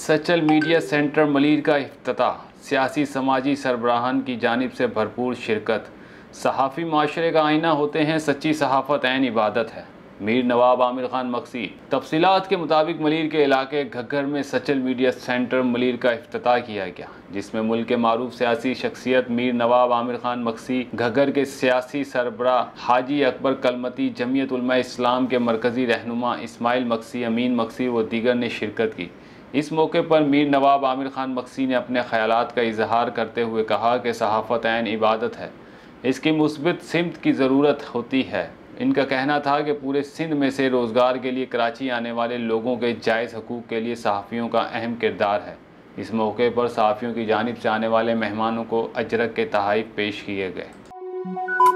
Social media centre Malir का इफ्तिताह, सियासी समाजी सरबराहान की जानिब से भरपूर शिरकत। सहाफ़ी माशरे का आईना होते हैं, सच्ची सहाफ़त ऐन इबादत है। मीर नवाब आमिर खान मक्सी। तफसीलात के मुताबिक मलीर के इलाके घग्गर में सोशल मीडिया सेंटर मलीर का इफ्तिताह किया गया, जिसमें मुल्क के मारूफ सियासी शख्सियत मीर नवाब आमिर खान मक्सी, घग्गर के सियासी सरबराह हाजी अकबर कलमती, जमीयत उलमा इस्लाम के मरकज़ी रहनुमा इस्माइल मक्सी, अमीन मक्सी व दीगर ने शिरकत की। इस मौके पर मीर नवाब आमिर खान मक्सी ने अपने ख़यालात का इजहार करते हुए कहा कि सहाफ़त ऐन इबादत है, इसकी मुस्बित सिमत की ज़रूरत होती है। इनका कहना था कि पूरे सिंध में से रोज़गार के लिए कराची आने वाले लोगों के जायज़ हकूक़ के लिए सहाफ़ियों का अहम किरदार है। इस मौके पर सहाफ़ियों की जानिब से आने वाले मेहमानों को अजरक के तोहफ़े पेश किए गए।